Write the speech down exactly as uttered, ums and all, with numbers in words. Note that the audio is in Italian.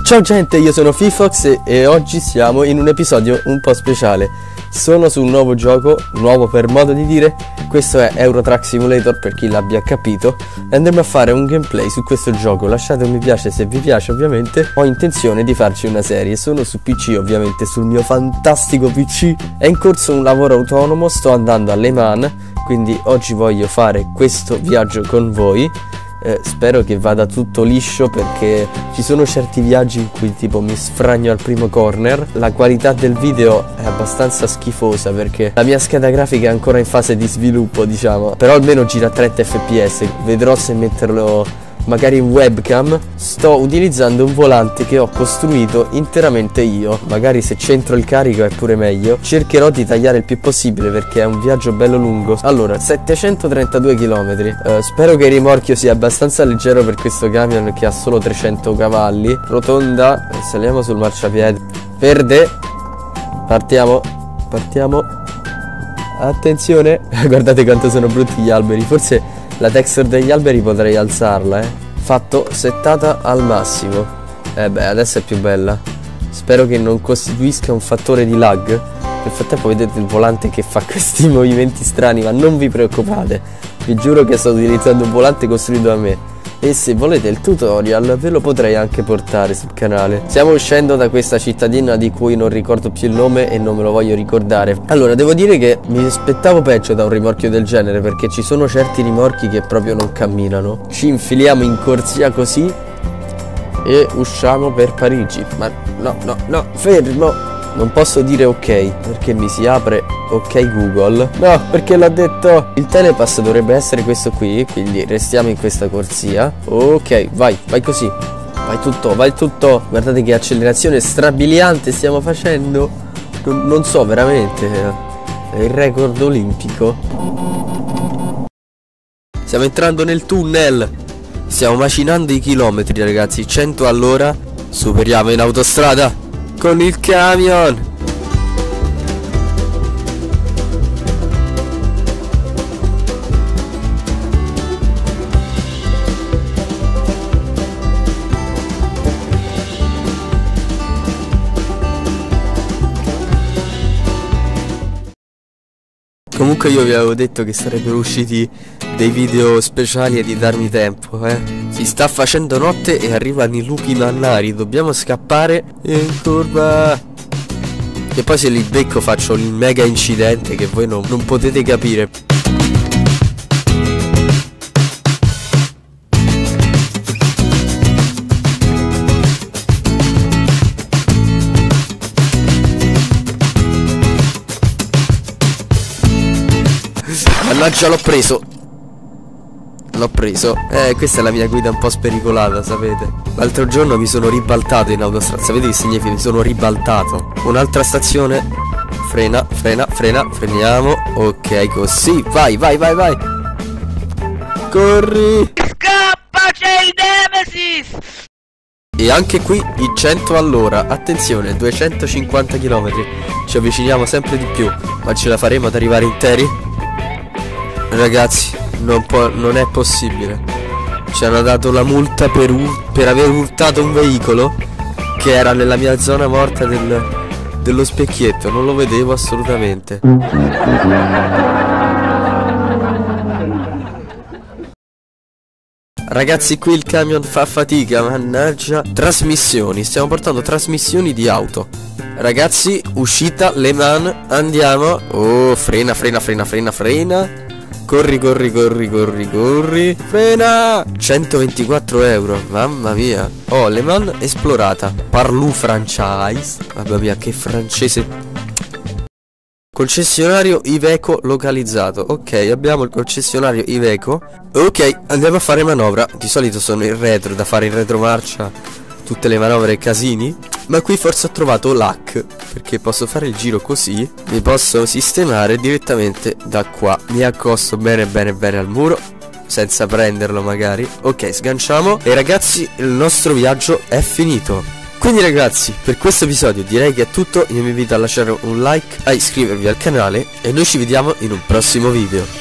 Ciao gente, io sono Fifox e, e oggi siamo in un episodio un po' speciale. Sono su un nuovo gioco, nuovo per modo di dire. Questo è Euro Truck Simulator, per chi l'abbia capito, e andremo a fare un gameplay su questo gioco. Lasciate un mi piace se vi piace, ovviamente. Ho intenzione di farci una serie. Sono su P C, ovviamente, sul mio fantastico P C. È in corso un lavoro autonomo, sto andando a Le Mans, quindi oggi voglio fare questo viaggio con voi. Eh, spero che vada tutto liscio, perché ci sono certi viaggi in cui tipo mi sfragno al primo corner. La qualità del video è abbastanza schifosa perché la mia scheda grafica è ancora in fase di sviluppo, diciamo, però almeno gira a trenta F P S. Vedrò se metterlo magari in webcam. Sto utilizzando un volante che ho costruito interamente io. Magari se centro il carico è pure meglio. Cercherò di tagliare il più possibile perché è un viaggio bello lungo. Allora, settecentotrentadue chilometri. uh, Spero che il rimorchio sia abbastanza leggero per questo camion che ha solo trecento cavalli. Rotonda, saliamo sul marciapiede. Verde. Partiamo. Partiamo. Attenzione. Guardate quanto sono brutti gli alberi. Forse la texture degli alberi potrei alzarla, eh. Fatto, settata al massimo. Eh beh, adesso è più bella. Spero che non costituisca un fattore di lag. Nel frattempo vedete il volante che fa questi movimenti strani, ma non vi preoccupate. Vi giuro che sto utilizzando un volante costruito da me. E se volete il tutorial ve lo potrei anche portare sul canale. Stiamo uscendo da questa cittadina di cui non ricordo più il nome e non me lo voglio ricordare. Allora, devo dire che mi aspettavo peggio da un rimorchio del genere, perché ci sono certi rimorchi che proprio non camminano. Ci infiliamo in corsia così e usciamo per Parigi. Ma no, no, no, fermo! Non posso dire ok perché mi si apre ok Google. No, perché l'ha detto. Il telepass dovrebbe essere questo qui, quindi restiamo in questa corsia. Ok, vai, vai così. Vai tutto, vai tutto. Guardate che accelerazione strabiliante stiamo facendo. Non, non so veramente. È il record olimpico. Stiamo entrando nel tunnel. Stiamo macinando i chilometri, ragazzi. cento all'ora. Superiamo in autostrada con il camion. Comunque io vi avevo detto che sarebbero usciti dei video speciali e di darmi tempo, eh. Si sta facendo notte e arrivano i lupi mannari. Dobbiamo scappare in curva. E poi se li becco faccio il mega incidente che voi non, non potete capire. Mannaggia, l'ho preso. L'ho preso. Eh, questa è la mia guida un po' spericolata, sapete. L'altro giorno mi sono ribaltato in autostrada. Sapete che significa? Mi sono ribaltato. Un'altra stazione. Frena, frena, frena. Freniamo. Ok, così. Vai, vai, vai, vai. Corri. Scappa, c'è il Nemesis. E anche qui i cento all'ora. Attenzione, duecentocinquanta chilometri. Ci avviciniamo sempre di più. Ma ce la faremo ad arrivare interi? Ragazzi, non, può, non è possibile. Ci hanno dato la multa per, per aver urtato un veicolo che era nella mia zona morta del, dello specchietto. Non lo vedevo assolutamente. Ragazzi, qui il camion fa fatica, mannaggia. Trasmissioni, stiamo portando trasmissioni di auto. Ragazzi, uscita Le Mans, andiamo. Oh, frena, frena, frena, frena, frena. Corri, corri, corri, corri, corri. Frena. centoventiquattro euro, mamma mia. Oh, Le Mans esplorata. Parlou franchise. Mamma mia, che francese. Concessionario Iveco localizzato. Ok, abbiamo il concessionario Iveco. Ok, andiamo a fare manovra. Di solito sono in retro, da fare in retromarcia tutte le manovre e casini. Ma qui forse ho trovato l'hack, perché posso fare il giro così. Mi posso sistemare direttamente da qua. Mi accosto bene bene bene al muro, senza prenderlo magari. Ok, sganciamo. E ragazzi, il nostro viaggio è finito. Quindi ragazzi, per questo episodio direi che è tutto. Io vi invito a lasciare un like, a iscrivervi al canale e noi ci vediamo in un prossimo video.